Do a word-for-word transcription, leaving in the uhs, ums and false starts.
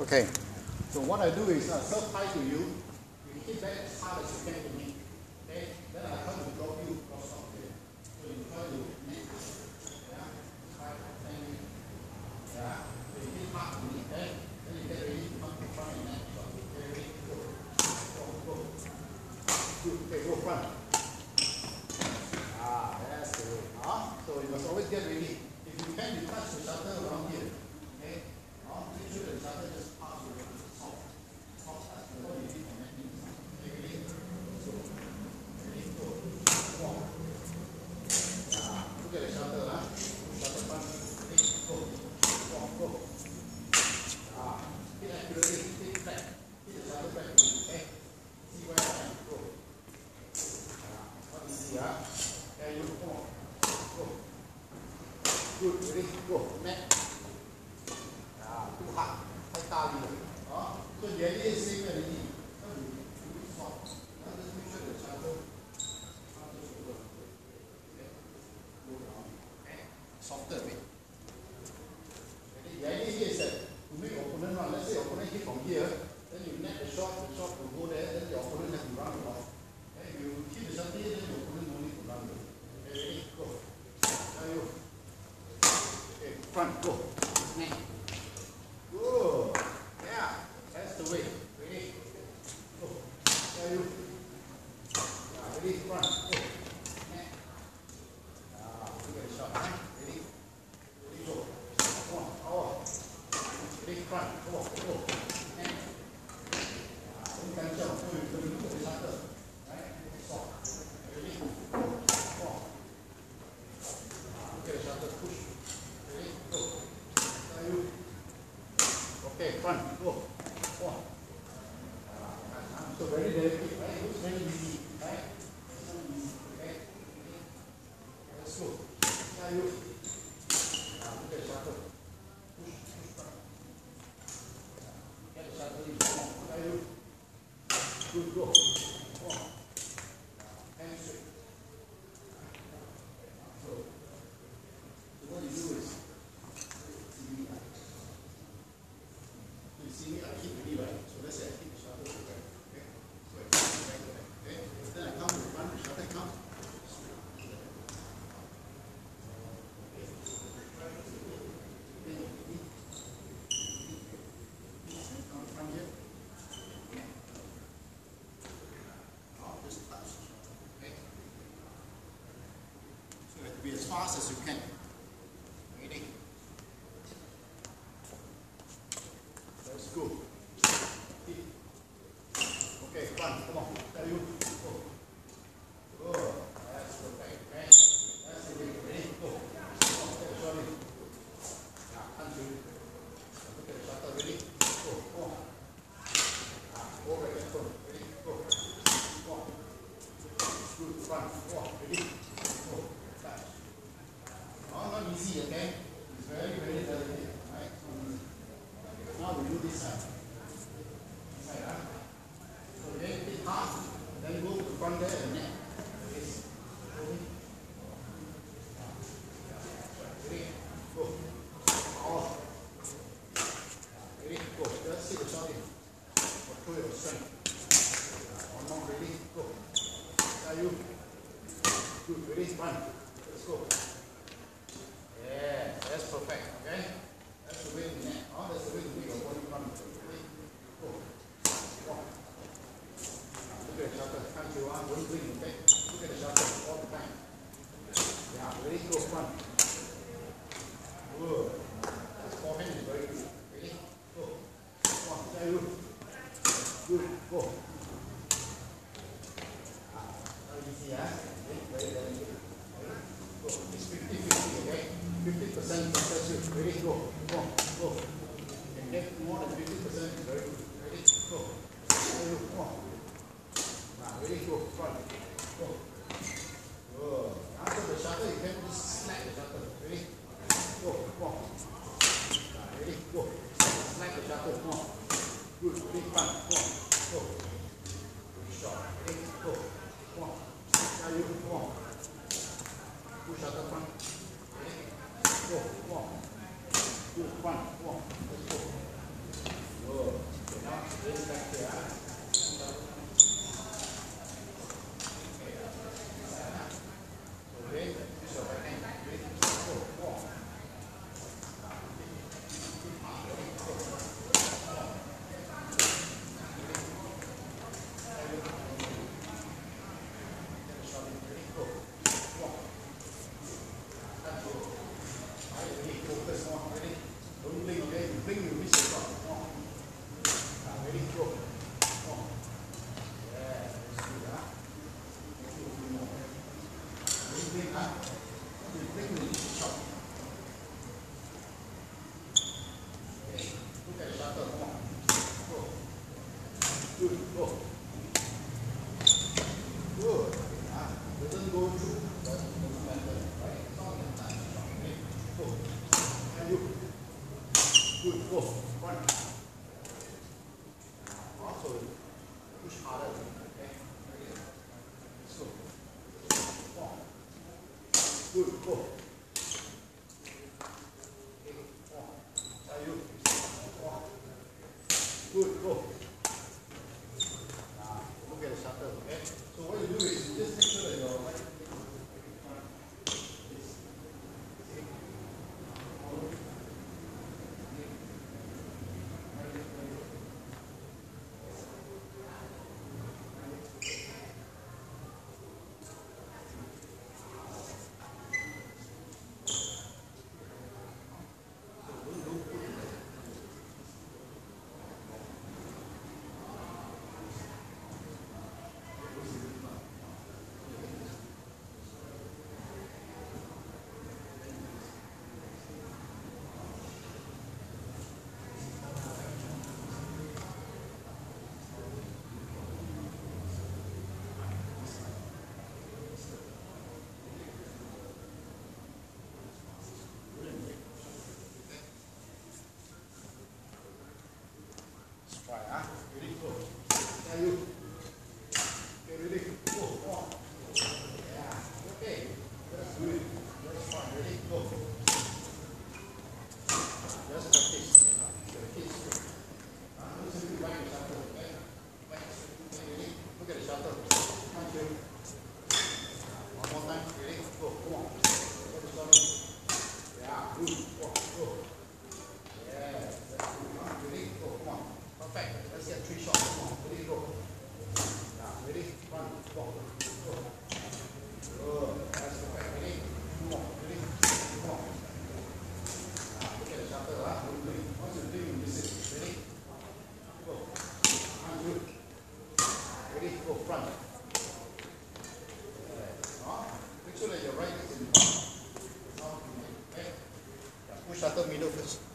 Okay. So what I do is uh, serve high to you. You hit back as hard as you can to me. Okay. Then I try to drop you cross off here. So you try to net. Yeah. Five, ten. Yeah. So you hit hard to me. Okay. Then you get ready to come to front and net. Okay. Ready? Go. Go. Go. Good. Okay. Go front. Ah, that's the way. Ah. So you must always get ready. If you can, you touch the shutter around here. Okay. Ah. Make sure the shutter just pass over to the top. Top. That's the one you need for netting. Okay. Ready? So. Ready? Go. Walk. Ah. Look at the shutter. Ah. Shutter front. Ready? Go. Walk. Go. Ah. Hit accurately. Hit back. Hit the shutter back. Okay. See where I am. Go. Ah. What do you see? Ah. Okay. You come on. Go. Good. Ready? Go. Net. Ah. Too hard.太大力了。啊。So the idea is same already. So you you soft. Now just make sure the shutter passes over. Okay. Go down. Okay. Softer a bit. Okay. The idea here is that to make your opponent run. Let's say your opponent hit from here, then you net the shot. The shot will go there. Then your opponent has to run off. Okay. You hit the shutter here, then your opponent no need to run. Okay. Ready? Go. Now you. Okay. Front. Go. Net. Good. Yeah. That's the way. Ready? Go. Now you. Yeah. Ready? Front. Go. Net. Ah. Look at the shot. Huh? Ready? Ready? Go. Come on. Power. Ready? Front. Go. Go. Net. Ah. Don't catch up. So you can look at the shutter. Right? Soft. Ready? Go. Come on. Ah. Look at the shutter. Push. Ready? Go. Now you. Okay. Front. Go. Come on. Ah. So very delicate, right? It looks very easy, right? It's not easy. Okay. Ready? Let's go. Now you. Ah. Look at the shutter. Push. Push front. Get the shutter in. Come on. Now you. Good. Go. Come on. Hand straight. So, so what you do is, see me, you see me, I hit really right. So let's say I hit the shutter to the back. Okay? So I hit the back to the back. Okay? Then I come to the front, the shutter comes straight to the back. Okay? Then you hit. Come to front here. Now just touch the shutter. Okay? So it be as fast as you can. Ready? Let's go. Hit. Okay, front. Come on. Tell you. Go. Good. That's perfect. Okay. That's the way. Ready? Go. Come on. Get the shot in. Yeah, country. Look at the shutter. Ready? Go. Come on. Ah, go back and front. Ready? Go. Come on. Good. Front. Come on. Ready? Go. Touch. Oh, not easy, okay? It's very, very delicate. Right? Now we do this side. This side, huh? So then hit hard, then go to the front there and net. This. Ready? Ready? Go. Off. Ready? Go. Just hit the shot in. Control your strength. One more. Ready? Go. Now you. Good. Ready? Run. Let's go. Yeah, that's perfect. Okay? That's the way to net. Oh, that's the way to make your body run. Ready? Go. Walk. Look at the shutter. Can't you ah? Don't blink, okay? Look at the shutter all the time. Yeah, ready? Go front. Good. That's forehand is very good. Ready? Go. Come on, there you. Good. Go. Ah, now you see, ah? Okay, very, very good. Ready? Go. It's fifty fifty, okay? fifty percent success rate. Ready? Go. Come on. Go. You can get more than fifty percent. It's very good. Ready? Go. There you. Come on. Now, ready? Go. Front. Go. Good. After the shutter, you can just slack the shutter. Ready? Go. Come on. Now, ready? Go. Slack the shutter. Come on. Good. Ready? Front. Come on. Go. Good shot. Ready? Go. Come on. Now you. Come on. Good shutter front. Go, come on. Good, front, come on. Let's go. Good. Good. Go. Good. Ah, doesn't go through. Doesn't matter. Right? As long as that's strong. Okay. Go. And you. Good. Go. Front. Also, push harder. Okay. Let's go. Four. Good. Go. Okay. Four. And you. Four. Good. Go. Now, look at the shuttle. Okay. So what you do is you just make sure that you're right. Try, huh? Ready, go. Now you. Okay, ready, go. On. Yeah. Okay. That's good. That's fine. Ready, go. Just practice. Practice. Uh, listen to the shuttle, okay? Okay, ready? Look at the shuttle. One, two. One more time. Ready? Go. Come on. Look at the shuttle. Yeah, good. Go. Go. Yeah. That's good. Huh? Ready? Go. Come on. Perfect. Let's get three shots. Come on. Ready, go. Now, ready? One, go. Go. Good. That's perfect. Ready? Come on. Ready? Come on. Now, look at the shuttle. Huh? Good. Once you're doing, you miss it. Ready? Go. One, two. Ready? Go. Front. Huh? Make sure that your right is in front. Okay. Yeah. Push shuttle middle first.